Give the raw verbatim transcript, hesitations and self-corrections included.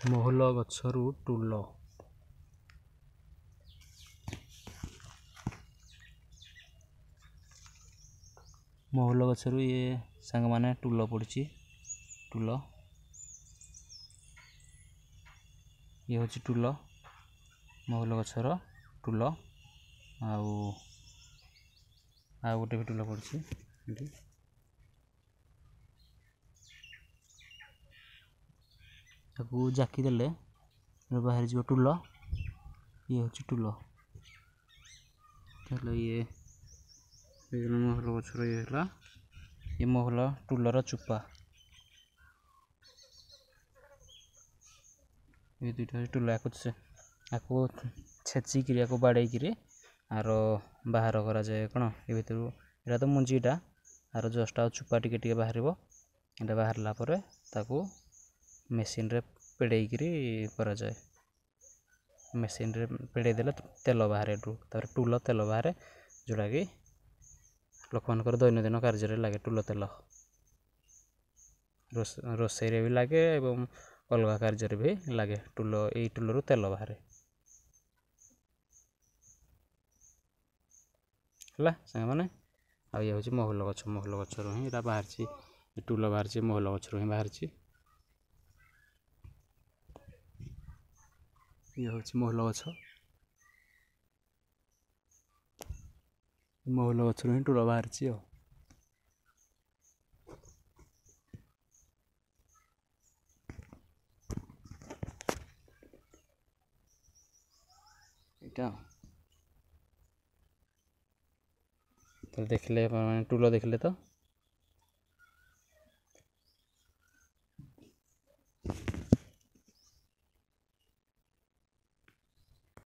ମହୁଲ ଗଛରୁ ଟୁଲ। ମହୁଲ ଗଛରୁ ଇଏ ସାଙ୍ଗମାନେ ଟୁଲ ପଡ଼ିଛି। ଟୁଲ ଇଏ ହେଉଛି ଟୁଲ, ମହୁଲ ଗଛର ଟୁଲ। ଆଉ ଆଉ ଗୋଟେ ବି ଟୁଲ ପଡ଼ିଛି ଏଠି। ତାକୁ ଜାକି ଦେଲେ ବାହାରି ଯିବ ଟୁଲ। ଇଏ ହେଉଛି ଟୁଲ। ତାହେଲେ ଇଏ ମହୁଲ ଗଛର ଇଏ ହେଲା ଇଏ ମହୁଲ ଟୁଲର ଚୋପା। ଏ ଦୁଇଟା ହେଉଛି ଟୁଲ। ଆକୁ ଆକୁ ଛେଚିକିରି ଆକୁ ବାଡ଼େଇକିରି ଆର ବାହାର କରାଯାଏ। କ'ଣ ଏ ଭିତରୁ ଏଇଟା ତ ମଞ୍ଜିଟା, ଆର ଜଷ୍ଟ ଆଉ ଚୋପା ଟିକେ ଟିକେ ବାହାରିବ। ଏଇଟା ବାହାରିଲା ପରେ ତାକୁ ମେସିନ୍ରେ ପେଡ଼େଇକିରି କରାଯାଏ। ମେସିନ୍ରେ ପେଡ଼େଇ ଦେଲେ ତେଲ ବାହାରେ ଏଠୁ। ତାପରେ ଟୁଲ ତେଲ ବାହାରେ, ଯେଉଁଟାକି ଲୋକମାନଙ୍କର ଦୈନନ୍ଦିନ କାର୍ଯ୍ୟରେ ଲାଗେ। ଟୁଲ ତେଲ ରୋଷେଇରେ ବି ଲାଗେ ଏବଂ ଅଲଗା କାର୍ଯ୍ୟରେ ବି ଲାଗେ। ଟୁଲ ଏଇ ଟୁଲରୁ ତେଲ ବାହାରେ। ହେଲା ସାଙ୍ଗମାନେ, ଆଉ ଇଏ ହେଉଛି ମହୁଲ ଗଛ। ମହୁଲ ଗଛରୁ ହିଁ ଏଇଟା ବାହାରିଛି, ଟୁଲ ବାହାରିଛି ମହୁଲ ଗଛରୁ ହିଁ ବାହାରିଛି। ଇଏ ହେଉଛି ମହୁଲ ଗଛ। ମହୁଲ ଗଛରୁ ହିଁ ଟୁଲ ବାହାରିଛି। ଆଉ ଏଇଟା ତ ଦେଖିଲେ ଟୁଲ ଦେଖିଲେ ତ